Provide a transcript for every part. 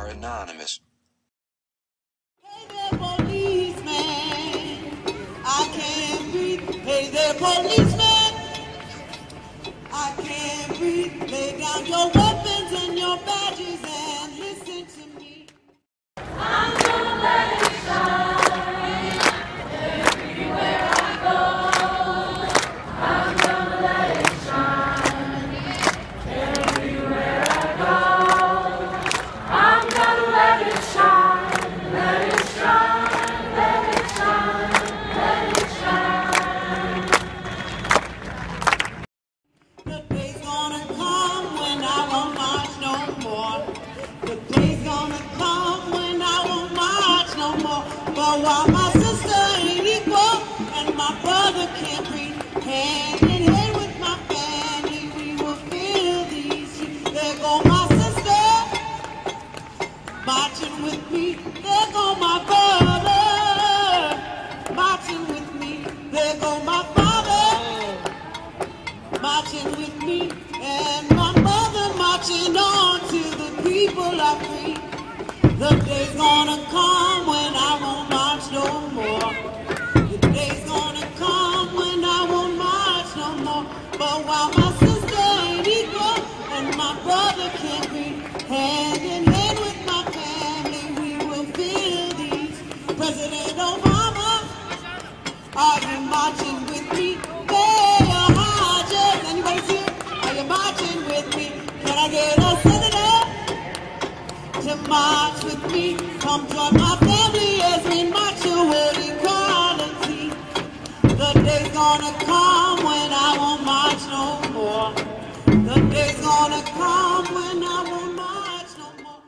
anonymous. Hey there, policeman, I can't breathe. Hey there, policeman, I can't breathe. Lay down your weapons and your badges and listen to me. I'm gonna let it shine everywhere I go. I'm gonna let it shine everywhere I go. I'm gonna let it shine, let it shine, let it shine, let it shine. The day's gonna come when I won't march no more. The day's gonna come when I won't march no more. But while my sister ain't equal and my brother can't breathe, hand in hand with my family, we will feel these streets. There go my sister, marching with me. There go my brother, marching with me. There go my father, marching with me. And my mother marching on till the people are free. The day's gonna come when I won't march no more. The day's gonna come when I won't march no more. But while my sister ain't equal and my brother can't breathe, hand in hand with my family, we will feel these. President Obama, are you marching with me? Hey, Hodges, anybody see it? Are you marching with me? Can I get a senator to march with me? Come join my family as we march toward equality. The day's gonna come when I won't march no more. The day's gonna come when I won't march no more.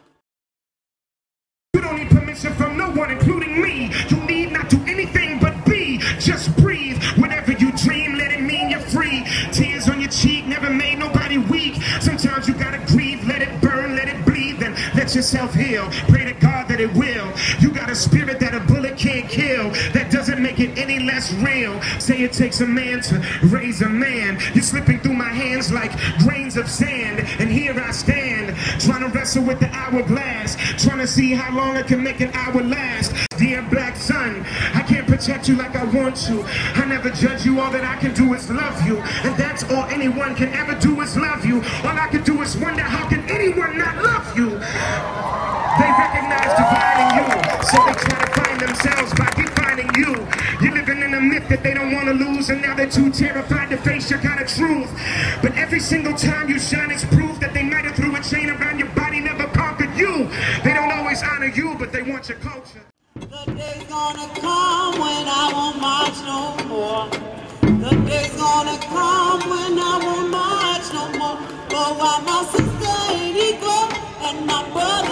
You don't need permission from no one, including me. You need not do anything but be. Just breathe. Whatever you dream, let it mean you're free. Tears on your cheek never made nobody weak. Sometimes you gotta grieve, let it burn, let it bleed, then let yourself heal. Pray to God that it will. You got a spirit that a bullet can't kill. That doesn't make it any less real. Say it takes a man to raise a man. You're slipping through my hands like grains of sand. And here I stand, trying to wrestle with the hourglass, trying to see how long I can make an hour last. Dear black son, I can't protect you like I want to. I never judge you, all that I can do is love you. And that's all anyone can ever do is love you. All I can do is wonder, how can anyone not love you? They recognize dividing you, so they try to find themselves by defining you. You're living in a myth that they don't want to lose, and now they're too terrified to face your kind of truth. But every single time you shine, it's proof that they might have threw a chain around your body, never conquered you. They don't always honor you, but they want your culture. The day's gonna come when I won't march no more. The day's gonna come when I won't march no more. But while my sister ain't equal and my brother